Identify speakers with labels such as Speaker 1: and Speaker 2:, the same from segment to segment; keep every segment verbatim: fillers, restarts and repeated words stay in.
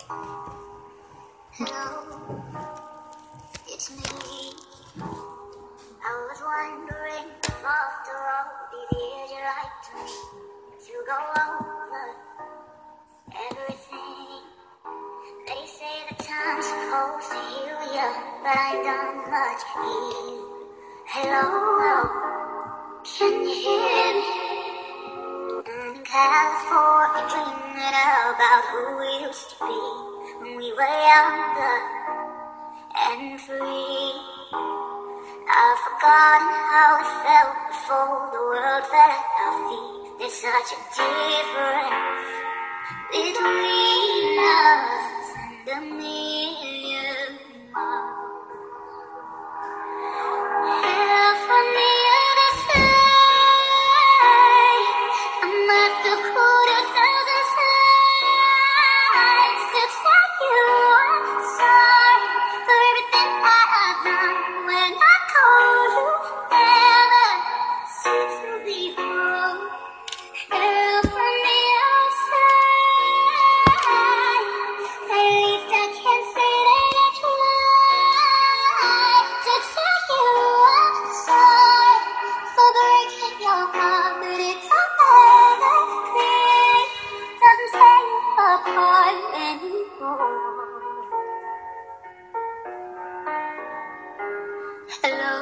Speaker 1: Hello, it's me. I was wondering if after all these years you'd like to me to go over everything. They say the time's supposed to heal you, but I ain't done much healing. Hello, can you hear me? I'm in California dreaming about who we used to be when we were younger and free. I've forgotten how it felt before the world fell at our feet. There's such a difference between us and a million miles. Hello from the other side. I must have called a thousand times to tell you I'm sorry for everything that I've done. When I called you, never seemed to be wrong. Hello from the outside. At least I can say that I tried to tell you I'm sorry for breaking your heart, but it's all better clear. Doesn't tear you apart anymore. Hello,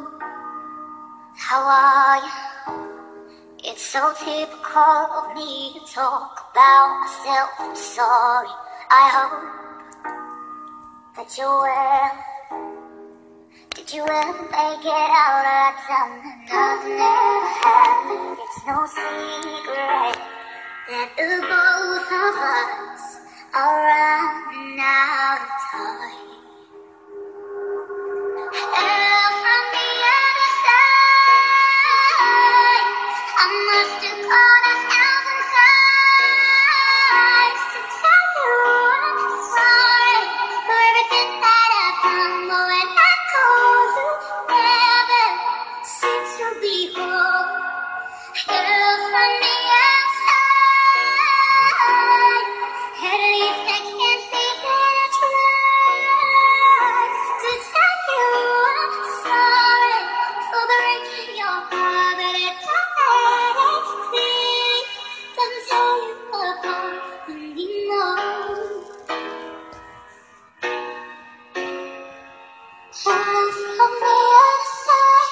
Speaker 1: how are you? It's so typical of me to talk about myself. I'm sorry. I hope that you're well. Did you ever make it out of that time that nothing ever happened? It's no secret that the both of us are running out of time. Hello from the other side. I must have called a thousand times to tell you I'm sorry for everything that I've done. But when I call you, never seems to be wrong. Hello from the outside. At least I can say that I tried to tell you I'm sorry for breaking your heart, but it's all better clear. Doesn't tear you apart anymore. Hello from the other side.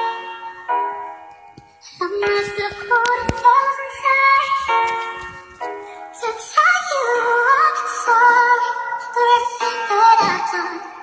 Speaker 1: I must have called a thousand times to tell you I'm sorry for everything that I've done.